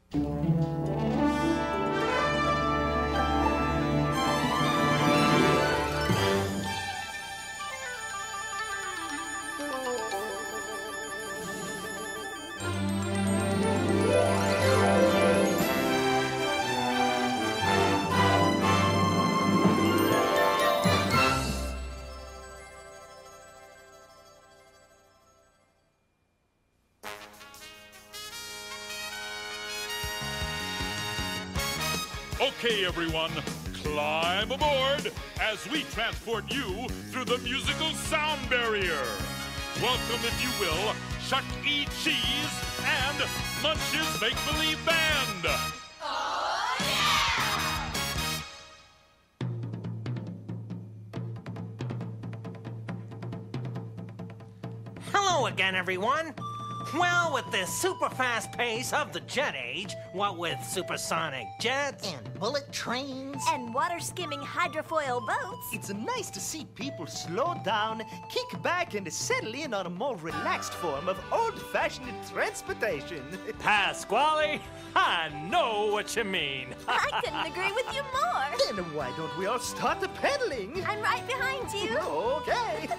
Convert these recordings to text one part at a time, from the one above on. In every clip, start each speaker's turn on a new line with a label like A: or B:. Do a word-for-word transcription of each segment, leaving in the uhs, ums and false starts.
A: Okay, everyone, climb aboard as we transport you through the musical sound barrier. Welcome, if you will, Chuck E. Cheese and Munch's Make-Believe Band.
B: Oh, yeah!
C: Hello again, everyone. Well, with the super fast pace of the jet age, what with supersonic jets
D: and bullet trains
B: and water-skimming hydrofoil boats,
E: it's nice to see people slow down, kick back, and settle in on a more relaxed form of old-fashioned transportation.
C: Pasqually, I know what you mean.
B: I couldn't agree with you more.
E: Then why don't we all start the pedaling?
B: I'm right behind you.
E: Okay.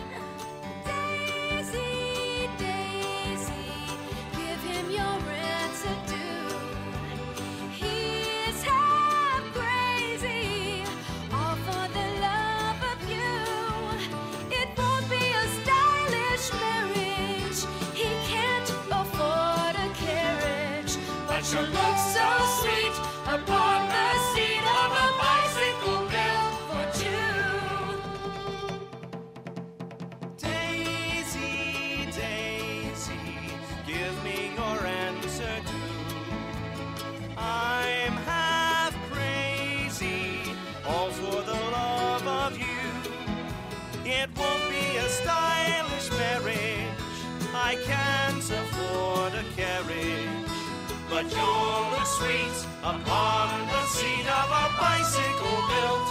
F: You look so sweet upon the seat of a bicycle built for two.
E: Daisy, Daisy, give me your answer too. I'm half crazy, all for the love of you. It won't be a stylish marriage, I can't afford a carriage. But you'll look sweet upon the seat of a bicycle built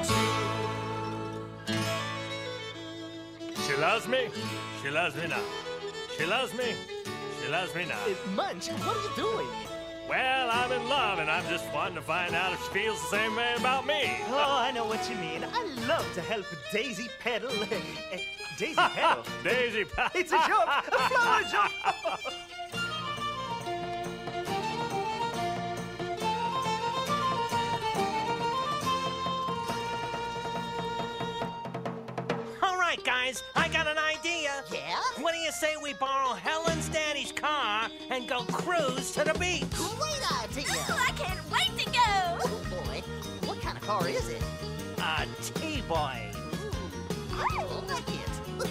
E: for two.
C: She loves me. She loves me now. She loves me. She loves me now.
E: Uh, Munch, what are you doing?
C: Well, I'm in love, and I'm just wanting to find out if she feels the same way about me.
E: Oh, I know what you mean. I love to help Daisy pedal. Uh, Daisy pedal?
C: Daisy pedal.
E: It's a joke. A flower joke.
C: Guys, I got an idea.
D: Yeah?
C: What do you say we borrow Helen's daddy's car and go cruise to the beach?
D: Great idea.
B: Ooh, I can't wait to go.
D: Oh, boy. What kind of car is it?
C: A T-boy.
D: I like it.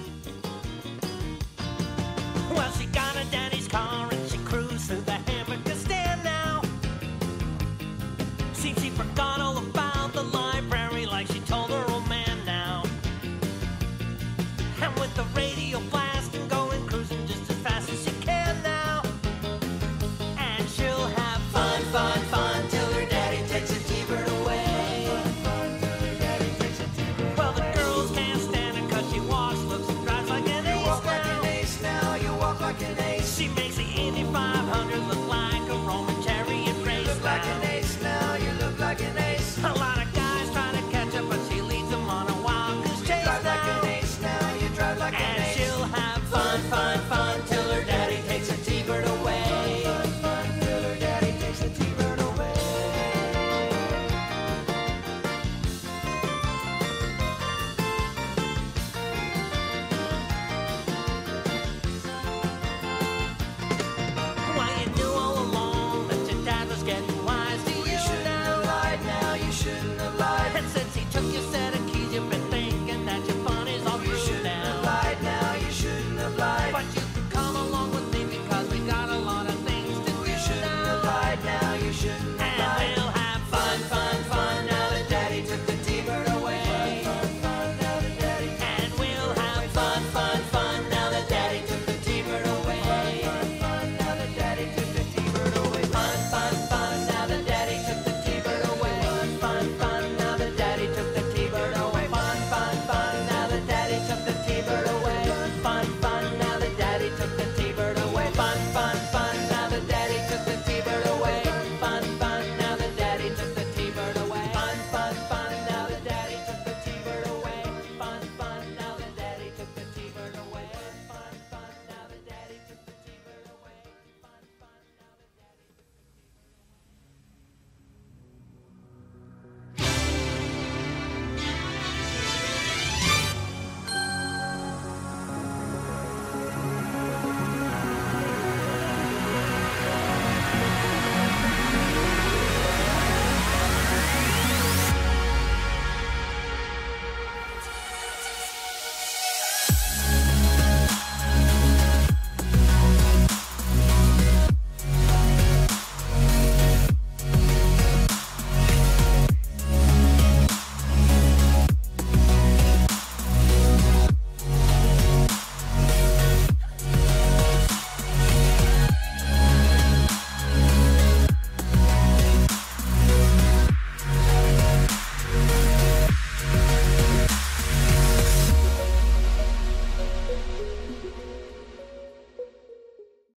C: Well, she got her daddy's car and she cruised through the hamburger stand now. Seems she forgot all about